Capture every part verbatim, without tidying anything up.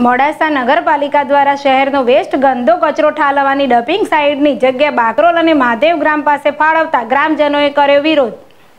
મોડાસા નગરપાલિકા દ્વારા શહેરનો વેસ્ટ ગંદો કચરો ઠાલવવાની ડમ્પિંગ સાઇટની જગ્યા બાકરોલ અને મહાદેવ ગ્રામ પાસે ફાળવતા ગ્રામજનોએ કર્યો વિરોધ।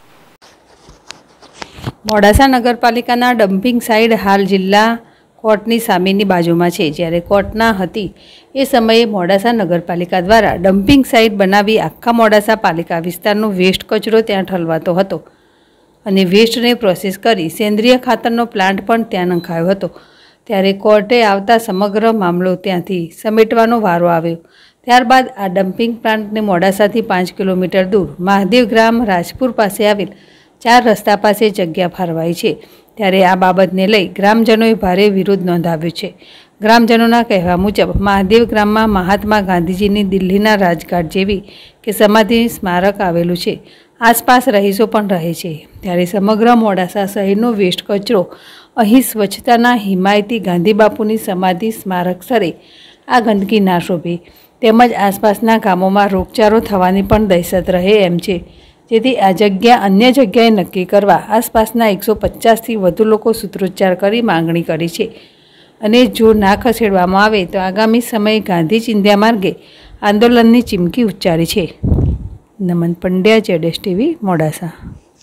મોડાસા નગરપાલિકાના ડમ્પિંગ સાઇટ હાલ જિલ્લા કોર્ટની સામેની બાજુમાં છે। જ્યારે કોર્ટના હતી એ સમયે મોડાસા નગરપાલિકા દ્વારા ડમ્પિંગ સાઇટ બનાવી આખા મોડાસા પાલિકા વિસ્તારનો વેસ્ટ કચરો ત્યાં ઠલવાતો હતો અને વેસ્ટને પ્રોસેસ કરી સેન્દ્રિય ખાતરનો પ્લાન્ટ પણ ત્યાં નંખાયો હતો। ત્યારે કોર્ટે આવતા સમગ્ર મામલો ત્યાંથી સમેટવાનો વારો આવ્યો। ત્યારબાદ આ ડમ્પિંગ પ્લાન્ટને મોડાસાથી પાંચ કિલોમીટર દૂર મહાદેવ ગ્રામ રાજપુર પાસે આવેલ ચાર રસ્તા પાસે જગ્યા ફાળવાઈ છે। ત્યારે આ બાબતને લઈ ગ્રામજનોએ ભારે વિરોધ નોંધાવ્યો છે। ગ્રામજનોના કહેવા મુજબ મહાદેવ ગ્રામમાં મહાત્મા ગાંધીજીની દિલ્હીના રાજઘાટ જેવી કે સમાધિ સ્મારક આવેલું છે। આસપાસ રહીશો પણ રહે છે। ત્યારે સમગ્ર મોડાસા શહેરનો વેસ્ટ કચરો અહીં સ્વચ્છતાના હિમાયતી ગાંધી બાપુની સમાધિ સ્મારક સ્થળે આ ગંદકી ના શોભે તેમજ આસપાસના ગામોમાં રોગચાળો થવાની પણ દહેશત રહે એમ છે। જેથી આ જગ્યા અન્ય જગ્યાએ નક્કી કરવા આસપાસના એકસો પચાસથી વધુ લોકો સૂત્રોચ્ચાર કરી માંગણી કરી છે અને જો ના ખસેડવામાં આવે તો આગામી સમયે ગાંધી ચિંધ્યા માર્ગે આંદોલનની ચીમકી ઉચ્ચારી છે। નમન પંડ્યા, જેડેશ ટીવી, મોડાસા।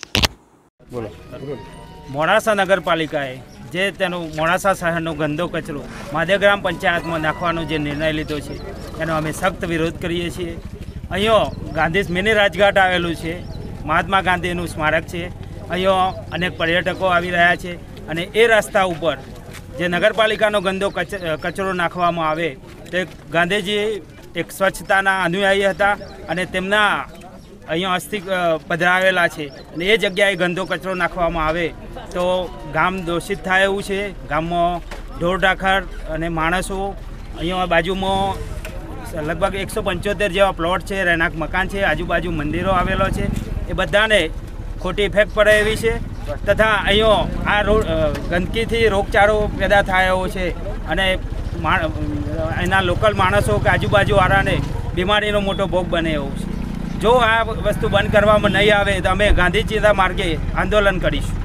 મોડાસા નગરપાલિકાએ જે તેનો મોડાસા શહેરનો ગંદો કચરો મહાદેવ ગ્રામ પંચાયતમાં નાખવાનો જે નિર્ણય લીધો છે એનો અમે સખ્ત વિરોધ કરીએ છીએ। અહીંયા ગાંધી મિની રાજઘાટ આવેલું છે, મહાત્મા ગાંધીનું સ્મારક છે। અહીંયા અનેક પર્યટકો આવી રહ્યા છે અને એ રસ્તા ઉપર જે નગરપાલિકાનો ગંદો કચરો નાખવામાં આવે તે ગાંધીજી એક સ્વચ્છતાના અનુયાયી હતા અને તેમના અહીંયા અસ્થિ પધરાવેલા છે અને એ જગ્યાએ ગંદો કચરો નાખવામાં આવે તો ગામ દૂષિત થાય એવું છે। ગામમાં ઢોર ઢાખર અને માણસો અહીંયા બાજુમાં લગભગ એકસો પંચોતેર જેવા પ્લોટ છે, રહેણાંક મકાન છે, આજુબાજુ મંદિરો આવેલો છે, એ બધાને ખોટી ઇફેક્ટ પડે એવી છે તથા અહીંયા આ રોગ ગંદકીથી રોગચાળો પેદા થાય એવો છે અને એના લોકલ માણસો કે આજુબાજુવાળાને બીમારીનો મોટો ભોગ બને એવું છે। જો આ વસ્તુ બંધ કરવામાં નહીં આવે તો અમે ગાંધી ચિંધ્યા માર્ગે આંદોલન કરીશું।